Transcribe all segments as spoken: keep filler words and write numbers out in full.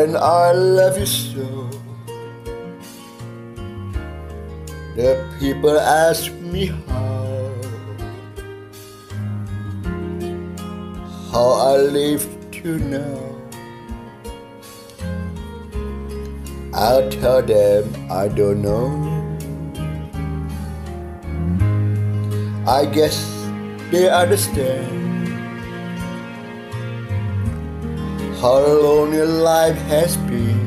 and I love you so. The people ask me how, how I live to now. I'll tell them I don't know. I guess they understand how lonely life has been.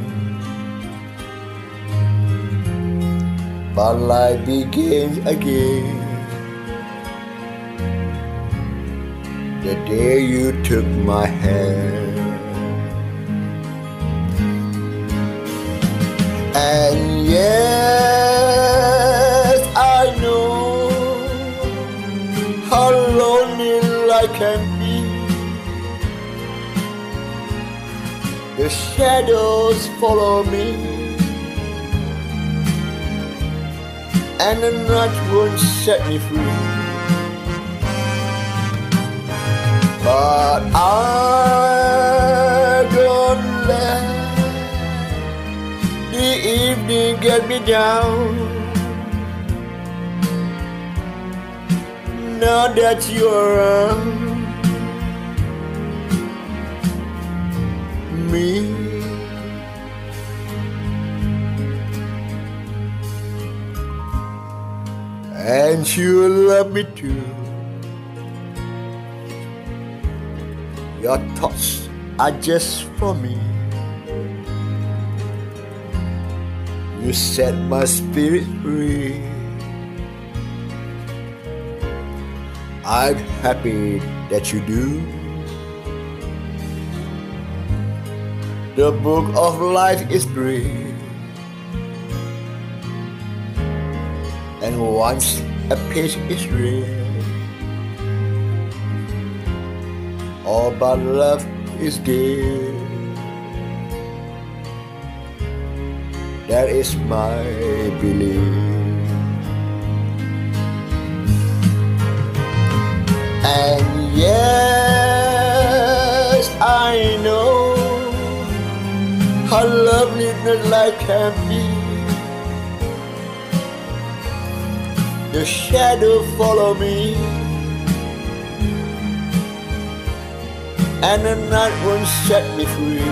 But life begins again the day you took my hand. And yes, I know how lonely life can be. The shadows follow me, and the night won't set me free. But I don't let the evening get me down. Now that you're around me, and you love me too. Your thoughts are just for me. You set my spirit free. I'm happy that you do. The book of life is brief, and once a page is read, all but love is dead. That is my belief. And yes, I know how lovely the life can be. The shadow follow me, and the night won't set me free.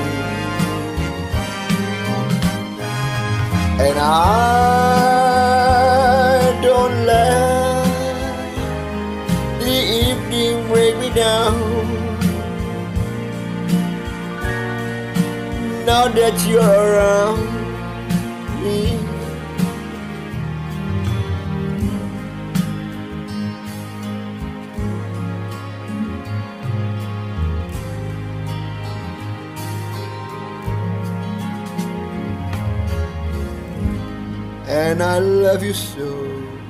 And I don't let the evening break me down. Now that you're around me, and I love you so.